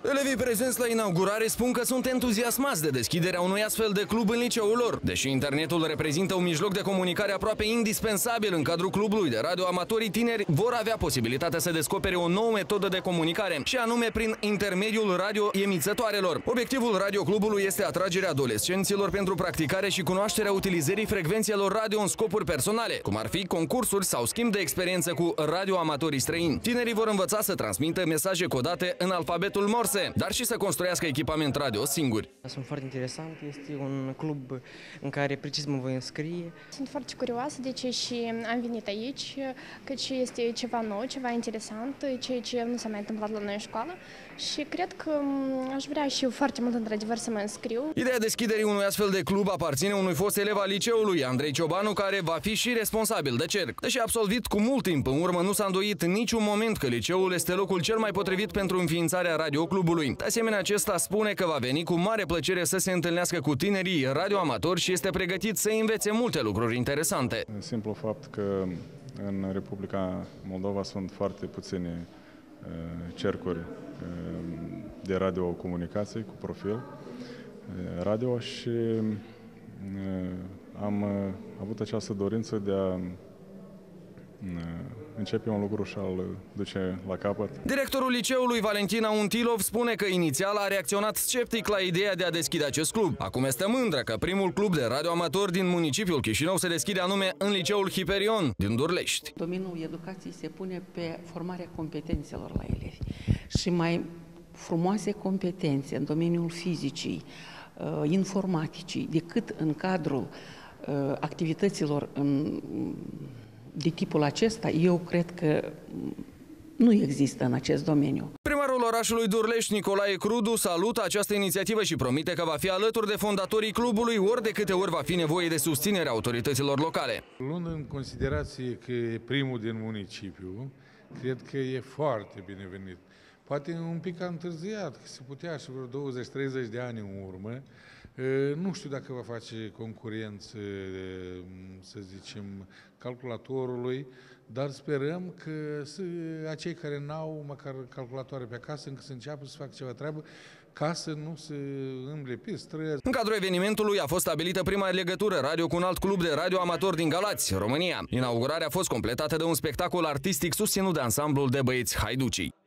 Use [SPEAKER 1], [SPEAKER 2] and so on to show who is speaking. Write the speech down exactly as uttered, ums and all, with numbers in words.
[SPEAKER 1] Elevii prezenți la inaugurare spun că sunt entuziasmați de deschiderea unui astfel de club în liceul lor. Deși internetul reprezintă un mijloc de comunicare aproape indispensabil în cadrul clubului de radio, amatorii tineri vor avea posibilitatea să descopere o nouă metodă de comunicare, și anume prin intermediul radio-emițătoarelor. Obiectivul radioclubului este atragerea adolescenților pentru practicare și cunoașterea utilizării frecvențelor radio în scopuri personale, cum ar fi concursuri sau schimb de experiență cu radioamatorii străini. Tinerii vor învăța să transmită mesaje codate în alfabetul Morse, dar și să construiască echipament radio singuri.
[SPEAKER 2] Sunt foarte interesant, este un club în care precis mă voi înscrie.
[SPEAKER 3] Sunt foarte curioasă de ce și am venit aici, căci este ceva nou, ceva interesant, ceea ce nu s-a mai întâmplat la noi în școală și cred că aș vrea și eu foarte mult într-adevăr să mă înscriu.
[SPEAKER 1] Ideea deschiderii unui astfel de club aparține unui fost elev al liceului, Andrei Ciobanu, care va fi și responsabil de cerc. Deși absolvit cu mult timp în urmă, nu s-a îndoit niciun moment că liceul este locul cel mai potrivit pentru înființarea radioclubului. De asemenea, acesta spune că va veni cu mare plăcere să se întâlnească cu tinerii radioamatori și este pregătit să învețe multe lucruri interesante.
[SPEAKER 4] Simplu fapt că în Republica Moldova sunt foarte puține cercuri de radiocomunicații cu profil radio și am avut această dorință de a începe un lucru și a-l duce la capăt.
[SPEAKER 1] Directorul liceului, Valentina Untilov, spune că inițial a reacționat sceptic la ideea de a deschide acest club. Acum este mândră că primul club de radioamatori din municipiul Chișinău se deschide anume în liceul Hiperion din Durlești.
[SPEAKER 5] Domeniul educației se pune pe formarea competențelor la elevi și mai frumoase competențe în domeniul fizicii, informaticii, decât în cadrul activităților în de tipul acesta, eu cred că nu există în acest domeniu.
[SPEAKER 1] Primarul orașului Durlești, Nicolae Crudu, salută această inițiativă și promite că va fi alături de fondatorii clubului ori de câte ori va fi nevoie de susținerea autorităților locale.
[SPEAKER 6] Luând în considerație că e primul din municipiu, cred că e foarte binevenit. Poate un pic a întârziat, că se putea și vreo douăzeci treizeci de ani în urmă. Nu știu dacă va face concurență, să zicem, calculatorului, dar sperăm că acei care n-au măcar calculatoare pe acasă, încă să înceapă să facă ceva treabă, ca să nu se îmble pe străzi.
[SPEAKER 1] În cadrul evenimentului a fost stabilită prima legătură radio cu un alt club de radio amator din Galați, România. Inaugurarea a fost completată de un spectacol artistic susținut de ansamblul de băieți Haiducii.